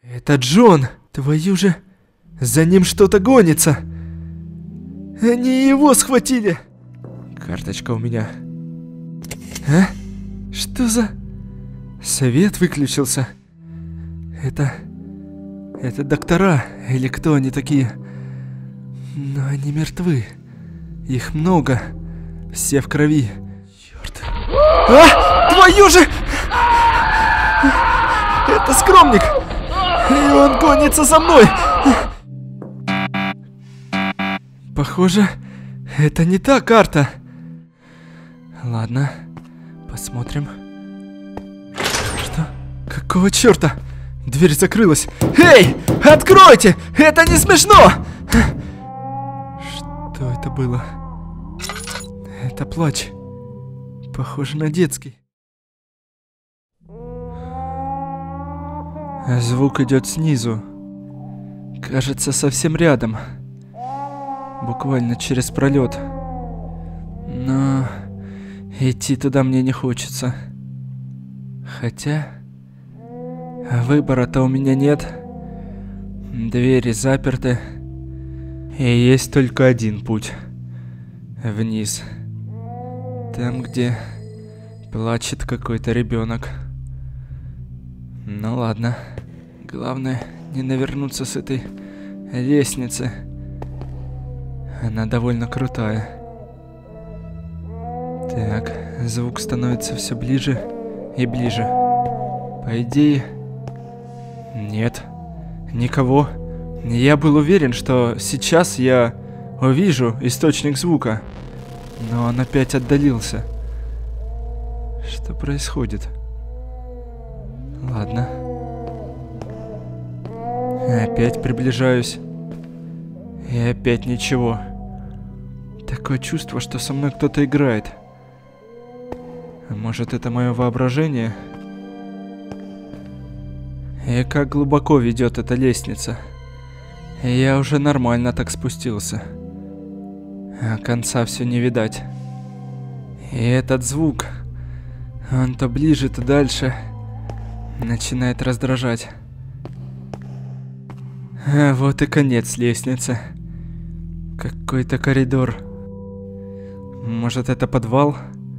Это Джон! Твою же... За ним что-то гонится! Они его схватили! Карточка у меня. А? Что за... Свет выключился. Это доктора, или кто они такие? Но они мертвы. Их много. Все в крови. Черт. А! Твою же! Это скромник! И он гонится за мной! Похоже, это не та карта. Ладно, посмотрим. Что? Какого черта? Дверь закрылась. Эй! Откройте! Это не смешно! Что это было? Это плач. Похоже на детский. Звук идет снизу. Кажется, совсем рядом. Буквально через пролет. Но идти туда мне не хочется. Хотя выбора-то у меня нет. Двери заперты. И есть только один путь. Вниз. Там, где плачет какой-то ребенок. Ну ладно. Главное не навернуться с этой лестницы. Она довольно крутая. Так, звук становится все ближе и ближе. По идее... Нет. Никого. Я был уверен, что сейчас я увижу источник звука. Но он опять отдалился. Что происходит? Ладно. Опять приближаюсь. И опять ничего. Такое чувство, что со мной кто-то играет. А может, это мое воображение? И как глубоко ведет эта лестница. Я уже нормально так спустился. А конца все не видать. И этот звук, он то ближе, то дальше, начинает раздражать. А вот и конец лестницы. Какой-то коридор. Может, это подвал?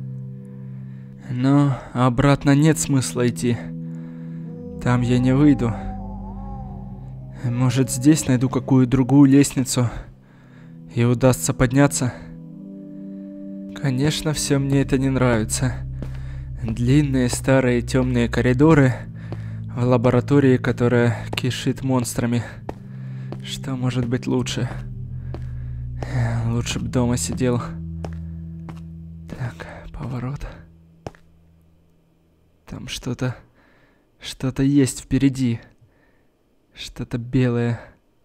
Но обратно нет смысла идти. Там я не выйду. Может, здесь найду какую другую лестницу и удастся подняться? Конечно, все мне это не нравится. Длинные, старые, темные коридоры в лаборатории, которая кишит монстрами. Что может быть лучше? Лучше бы дома сидел. Так, поворот. Там что-то есть впереди. Что-то белое.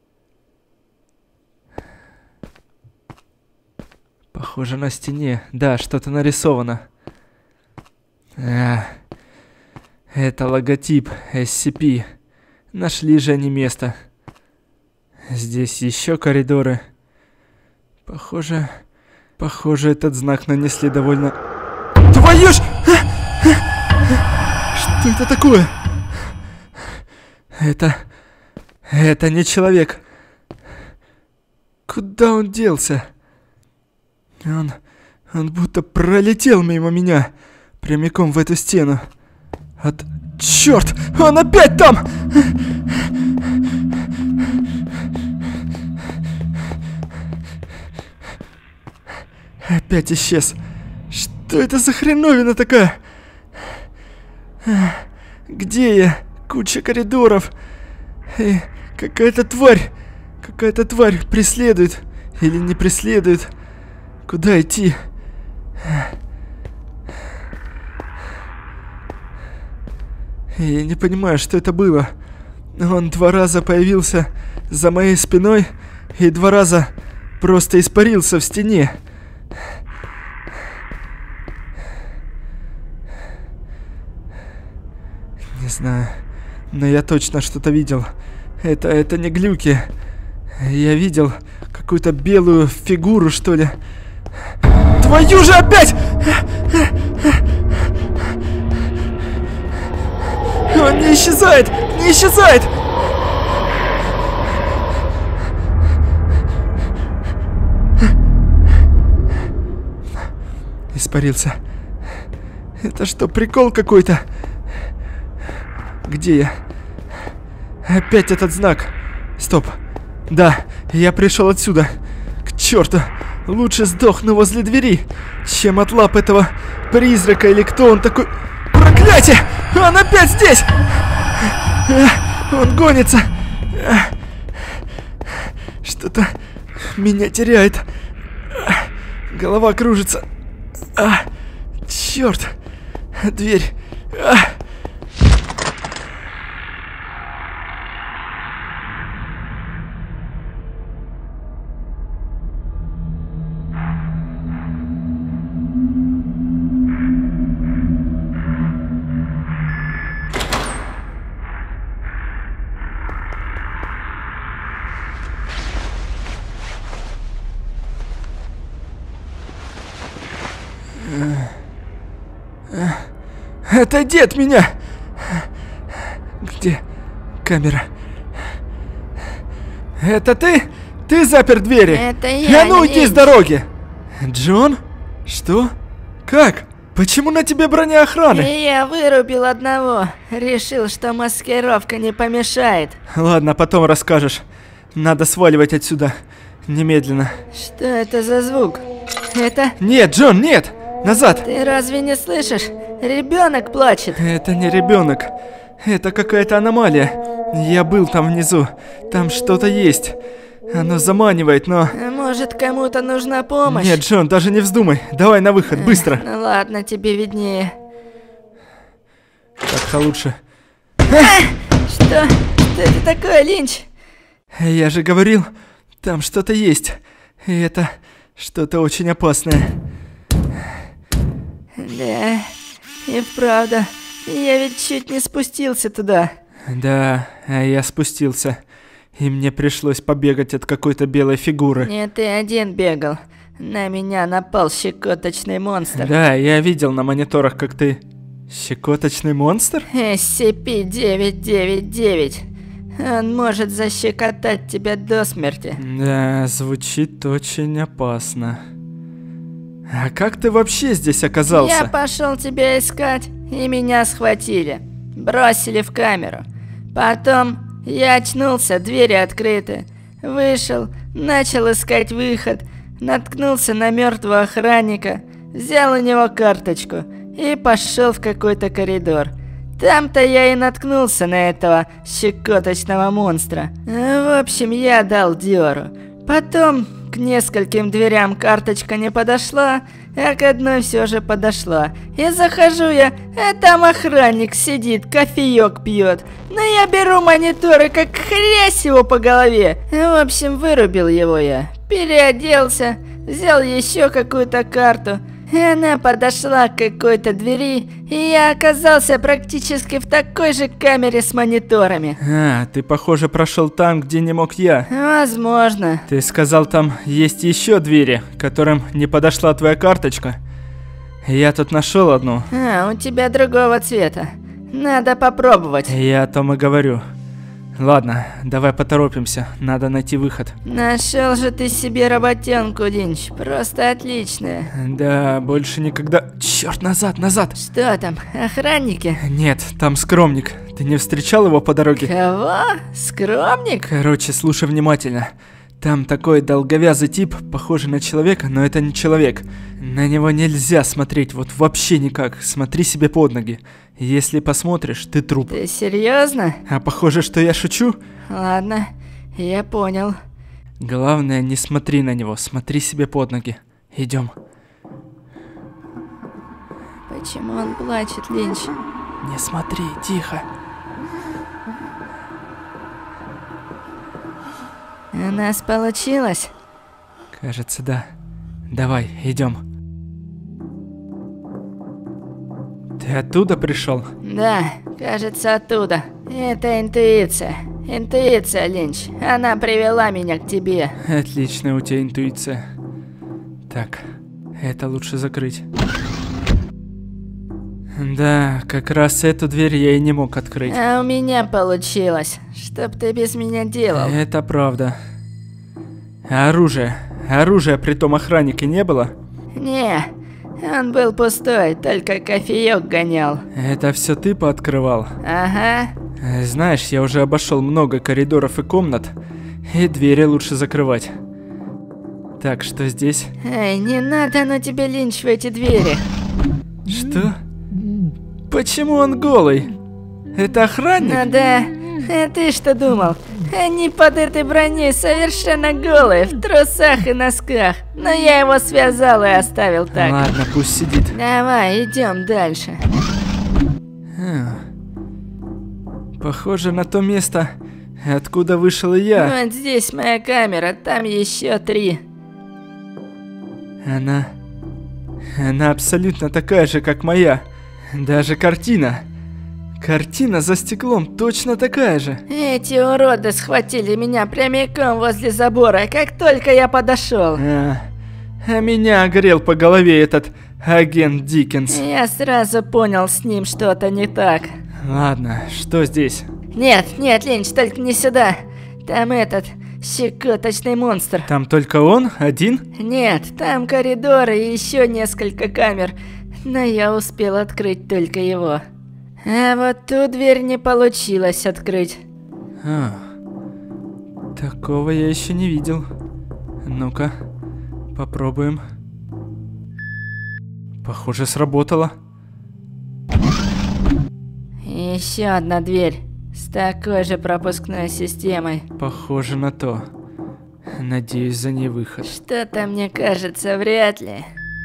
Похоже на стене. Да, что-то нарисовано. Это логотип SCP. Нашли же они место. Здесь еще коридоры. Похоже, этот знак нанесли довольно... Твою ж! Что это такое? Это не человек. Куда он делся? Он будто пролетел мимо меня, прямиком в эту стену. Черт! Он опять там! Опять исчез. Что это за хреновина такая? Где я? Куча коридоров. И какая-то тварь преследует. Или не преследует. Куда идти? Я не понимаю, что это было. Он 2 раза появился за моей спиной и 2 раза просто испарился в стене. Не знаю, но я точно что-то видел. Это не глюки. Я видел какую-то белую фигуру, что ли. Твою же опять! Он не исчезает! не исчезает! Испарился. Это что, прикол какой-то? Где я? Опять этот знак. Стоп. Да, я пришел отсюда. К черту. Лучше сдохну возле двери, чем от лап этого призрака или кто он такой. Проклятие! Он опять здесь! Он гонится. Что-то меня теряет. Голова кружится. Черт! Дверь. Отойди от меня! Где камера? Это ты? Ты запер двери? Это я, А ну уйди Линч. с дороги! Джон? Что? Как? Почему на тебе броня охраны? И я вырубил одного. Решил, что маскировка не помешает. Ладно, потом расскажешь. Надо сваливать отсюда. Немедленно. Что это за звук? Это... Нет, Джон, нет! Назад! Ты разве не слышишь? Ребенок плачет. Это не ребенок. Это какая-то аномалия. Я был там внизу. Там что-то есть. Оно заманивает, но... А может, кому-то нужна помощь? Нет, Джон, даже не вздумай. Давай на выход, быстро. Ну ладно, тебе виднее. Так-то лучше. Что? Что это такое, Линч? Я же говорил, там что-то есть. И это что-то очень опасное. Да, и вправду. Я ведь чуть не спустился туда. Да, а я спустился. И мне пришлось побегать от какой-то белой фигуры. Не ты один бегал. На меня напал щекоточный монстр. Да, я видел на мониторах, как ты... Щекоточный монстр? SCP-999. Он может защекотать тебя до смерти. Да, звучит очень опасно. А как ты вообще здесь оказался? Я пошел тебя искать, и меня схватили. Бросили в камеру. Потом я очнулся, двери открыты. Вышел, начал искать выход. Наткнулся на мертвого охранника. Взял у него карточку и пошел в какой-то коридор. Там-то я и наткнулся на этого щекоточного монстра. В общем, я дал дёру. Потом к нескольким дверям карточка не подошла, а к одной все же подошла. И захожу я, а там охранник сидит, кофеек пьет. Но я беру монитор и как хрясь его по голове. В общем, вырубил его я. Переоделся, взял еще какую-то карту. И она подошла к какой-то двери, и я оказался практически в такой же камере с мониторами. А, ты, похоже, прошел там, где не мог я. Возможно. Ты сказал, там есть еще двери, которым не подошла твоя карточка. Я тут нашел одну. А, у тебя другого цвета. Надо попробовать. Я о том и говорю. Ладно, давай поторопимся, надо найти выход. Нашел же ты себе работенку, Линч. Просто отличная. Да, больше никогда... Черт, назад, назад! Что там, охранники? Нет, там скромник. Ты не встречал его по дороге? Кого? Скромник? Короче, слушай внимательно. Там такой долговязый тип, похожий на человека, но это не человек. На него нельзя смотреть, вот вообще никак. Смотри себе под ноги. Если посмотришь, ты труп. Ты серьезно? А похоже, что я шучу? Ладно, я понял. Главное, не смотри на него, смотри себе под ноги. Идем. Почему он плачет, Линч? Не смотри, тихо. У нас получилось? Кажется, да. Давай, идем. Ты оттуда пришел? Да, кажется, оттуда. Это интуиция. Интуиция, Линч. Она привела меня к тебе. Отличная у тебя интуиция. Так, это лучше закрыть. Да, как раз эту дверь я и не мог открыть. А у меня получилось. Чтоб ты без меня делал? Это правда. А оружие? Оружия при том охраннике не было? Не, он был пустой, только кофеек гонял. Это все ты пооткрывал? Ага. Знаешь, я уже обошел много коридоров и комнат, и двери лучше закрывать. Так, что здесь? Эй, не надо, но тебе Линч в эти двери. Что? Почему он голый? Это охранник? Ну да. А ты что думал? Они под этой броней совершенно голые, в трусах и носках. Но я его связал и оставил так. Ладно, пусть сидит. Давай, идем дальше. Похоже на то место, откуда вышел и я. Вот здесь моя камера, там еще 3. Она абсолютно такая же, как моя. Даже картина. Картина за стеклом точно такая же. Эти уроды схватили меня прямиком возле забора, как только я подошел. А меня огрел по голове этот агент Диккенс. Я сразу понял, с ним что-то не так. Ладно, что здесь? Нет, Линч, только не сюда. Там этот щекоточный монстр. Там только он? Один? Нет, там коридоры и еще несколько камер. Но я успел открыть только его. А вот ту дверь не получилось открыть. Такого я еще не видел. Ну-ка, попробуем. Похоже, сработало. Еще одна дверь с такой же пропускной системой. Похоже на то. Надеюсь, за ней выход. Что-то мне кажется, вряд ли.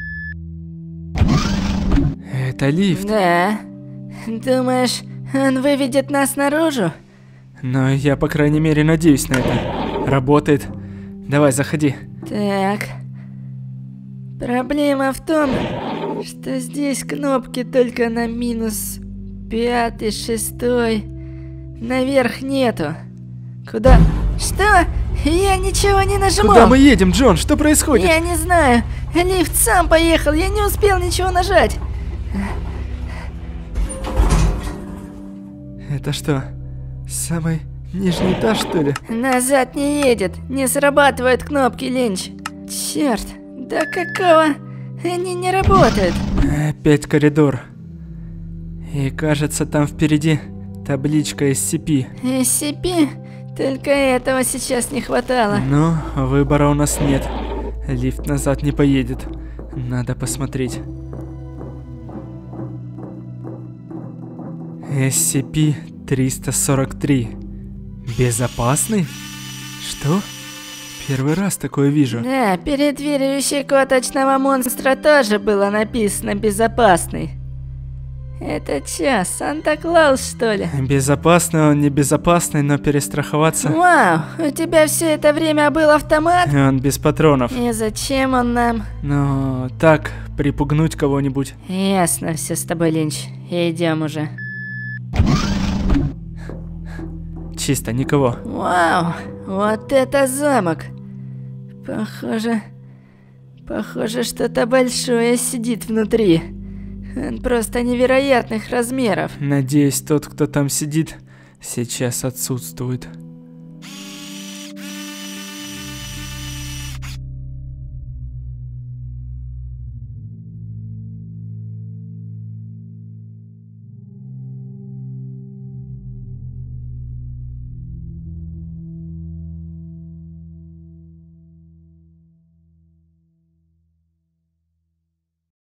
Это лифт. Да. Думаешь, он выведет нас наружу? Но я, по крайней мере, надеюсь на это. Работает. Давай, заходи. Так. Проблема в том, что здесь кнопки только на минус 5, 6. Наверх нету. Куда? Что? Я ничего не нажимал. Куда мы едем, Джон? Что происходит? Я не знаю. Лифт сам поехал, я не успел ничего нажать. Это что, самый нижний этаж, что ли? Назад не едет, не срабатывают кнопки, Линч. Черт, да какого? Они не работают. Опять коридор. И кажется, там впереди табличка SCP. SCP? Только этого сейчас не хватало. Но выбора у нас нет. Лифт назад не поедет. Надо посмотреть. SCP-343. Безопасный? Что? Первый раз такое вижу. Да, перед дверью щекоточного монстра тоже было написано «безопасный». Это чё, Санта-Клаус, что ли? Безопасный он, не безопасный, но перестраховаться. Вау, у тебя все это время был автомат? Он без патронов. И зачем он нам? Ну, так, припугнуть кого-нибудь. Ясно все с тобой, Линч. Идем уже. Чисто, никого. Вау, вот это замок. Похоже, что-то большое сидит внутри. Он просто невероятных размеров. Надеюсь, тот, кто там сидит, сейчас отсутствует.